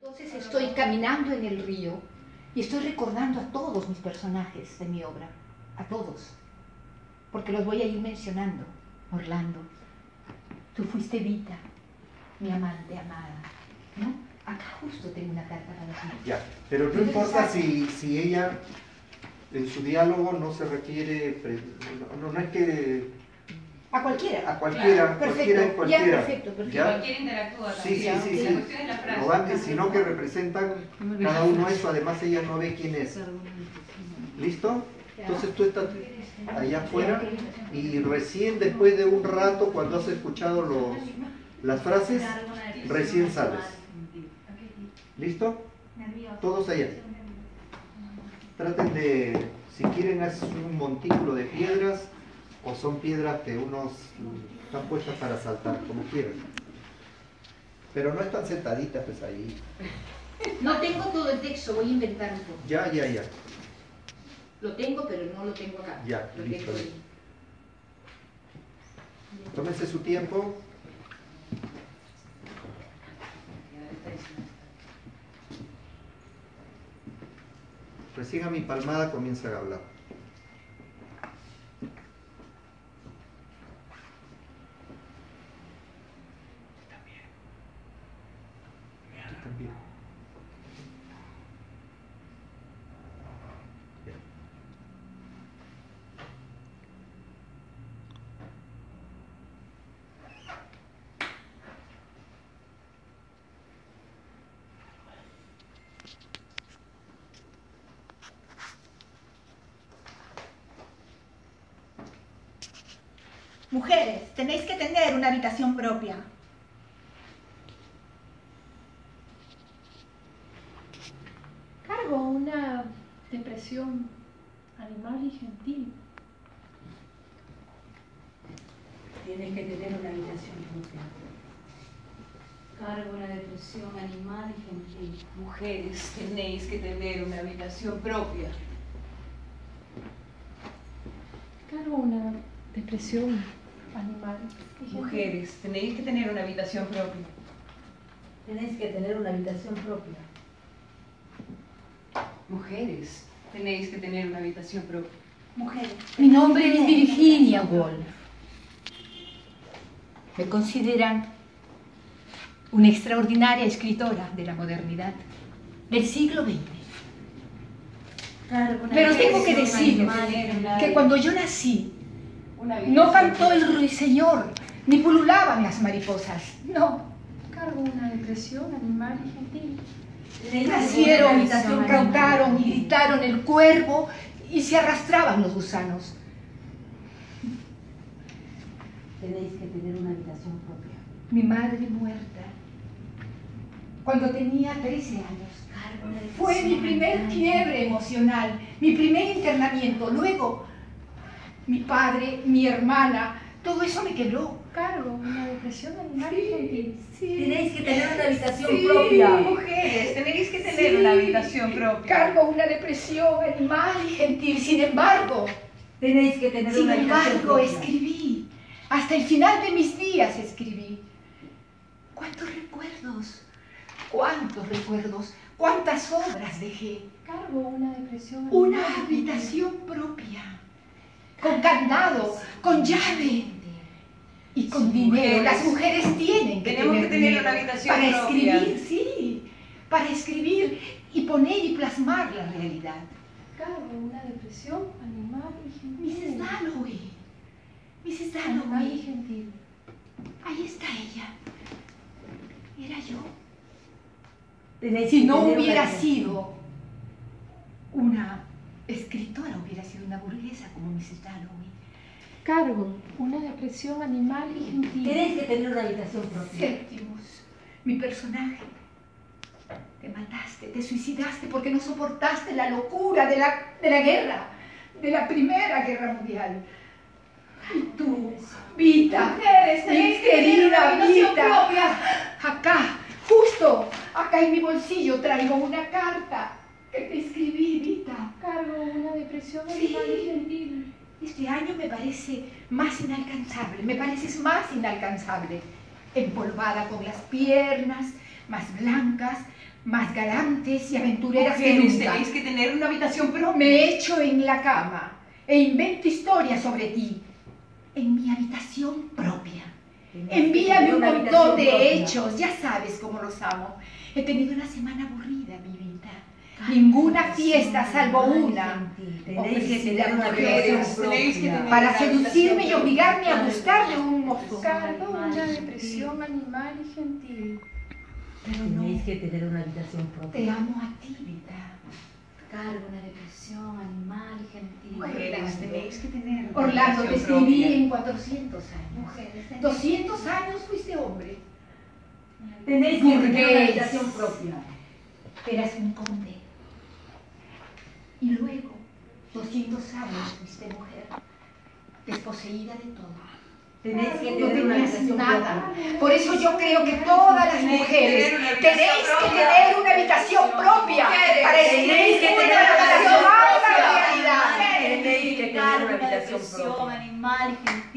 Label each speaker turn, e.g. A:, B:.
A: Entonces estoy caminando en el río y estoy recordando a todos mis personajes de mi obra, a todos, porque los voy a ir mencionando. Orlando, tú fuiste Vita, mi amante amada, ¿no? Acá justo tengo una carta para ti.
B: Ya, pero no importa si ella, en su diálogo no se refiere, no es que...
A: A cualquiera.
B: A cualquiera,
A: claro,
B: cualquiera.
A: Ya, perfecto.
B: ¿Ya?
C: Cualquiera interactúa también.
B: Sí.
C: La cuestión es la frase.
B: No van, sino que representan cada uno eso, además ella no ve quién es. ¿Listo? Entonces tú estás allá afuera y recién después de un rato, cuando has escuchado las frases, recién sales. ¿Listo? Todos allá. Traten de, si quieren, hacer un montículo de piedras o son piedras que unos están puestas para saltar, como quieran. Pero no están sentaditas pues ahí.
A: No tengo todo el texto, voy a inventar un poco.
B: Ya.
A: Lo tengo, pero no lo tengo acá.
B: Ya,
A: Lo
B: listo.
A: tengo ahí.
B: Tómense su tiempo. Recién a mi palmada comienza a hablar. También. Bien.
D: Mujeres, tenéis que tener una habitación propia.
E: Cargo una depresión animal y gentil.
F: Tienes que tener una habitación propia.
C: Cargo una depresión animal y gentil. Mujeres, tenéis que tener una habitación propia.
E: Cargo una depresión animal y gentil.
C: Mujeres, tenéis que tener una habitación propia.
F: Tienes que tener una habitación propia.
C: Mujeres, tenéis que tener una habitación propia.
D: Mujeres.
A: Mi nombre es Virginia Woolf. Me consideran una extraordinaria escritora de la modernidad, del siglo XX. Pero tengo que decir que cuando yo nací, no cantó el ruiseñor, ni pululaban las mariposas. No.
E: Cargo una depresión animal y gentil.
A: Nacieron, cantaron y gritaron el cuervo y se arrastraban los gusanos.
F: Tenéis que tener una habitación propia.
A: Mi madre muerta, cuando tenía 13 años. Fue mi primer quiebre emocional, mi primer internamiento. Luego, mi padre, mi hermana, todo eso me quebró.
E: Cargo una depresión animal y gentil.
F: Tenéis que tener una habitación propia.
C: Mujeres, tenéis que tener una habitación propia.
A: Cargo una depresión animal y gentil. Sin embargo,
F: Tenéis que tener una habitación propia.
A: escribí. Hasta el final de mis días escribí. ¿Cuántos recuerdos? ¿Cuántos recuerdos? ¿Cuántas obras dejé?
E: Cargo una depresión animal.
A: Una habitación propia, con candado, con llave y con dinero. Las mujeres tienen que
C: Tenemos que tener
A: dinero
C: una habitación
A: para
C: propia.
A: escribir, sí, para escribir y poner y plasmar la realidad.
E: Cargo una depresión animal y
A: Mrs.
E: gentil.
A: Dalloway, Mrs.
E: Animal y
A: Dalloway,
E: gentil.
A: ahí está ella. Era yo.
F: Tenéis
A: Si
F: que
A: no
F: tener una
A: hubiera
F: habitación.
A: sido una escritora, hubiera sido una burguesa como Mrs. Dalloway.
E: Cargo una depresión animal y gentil.
F: Tenéis que tener una habitación propia.
A: Séptimos, mi personaje. Te mataste, te suicidaste porque no soportaste la locura de la guerra, de la Primera Guerra Mundial. Y tú, Vita, mi querida Vita, acá, justo acá en mi bolsillo traigo una carta que te escribí, Vita.
E: Cargo una depresión animal y gentil.
A: Este año me parece más inalcanzable, me pareces más inalcanzable, empolvada con las piernas más blancas, más galantes y aventureras que
C: Mujeres,
A: nunca.
C: tenéis que tener una habitación propia.
A: Me echo en la cama e invento historias sobre ti en mi habitación propia. Envíame un montón de hechos, ya sabes cómo los amo. He tenido una semana aburrida, mi vida. Ninguna fiesta salvo una.
F: Tenéis que tener una
A: Mujeres,
F: habitación
C: tenéis que
F: propia.
C: tener-
A: para seducirme y obligarme a gustar de un mozo.
E: Cargo una depresión animal y gentil.
A: Pero no,
F: Tenéis que tener una habitación
A: te
F: propia.
A: amo a ti, vida.
G: Cargo una depresión animal y gentil.
C: Mujeres, tenéis que tener una
A: Orlando, te
C: habitación
A: escribí
C: propia.
A: en 400 años.
G: Mujeres,
A: 200 años fuiste hombre.
F: Tenéis que tener una
A: Burgués.
F: habitación propia.
A: Eras un conde. Y luego, 200 años fuiste mujer, desposeída de todo.
F: Tenéis que
A: No
F: tener una
A: tenías
F: habitación
A: nada.
F: propia.
A: Por eso yo creo que todas las
C: Tenéis que
A: mujeres
C: tener una habitación
A: tenéis que
C: propia.
A: tener una habitación propia
C: Mujeres,
A: para escribir
F: tenéis que
A: una
F: tener una
A: habitación
F: habitación
A: propia.
F: propia.
A: realidad.
F: Tenéis que tener
G: Cargo
F: una
G: una
F: habitación
G: depresión
F: propia.
G: animal y gentil.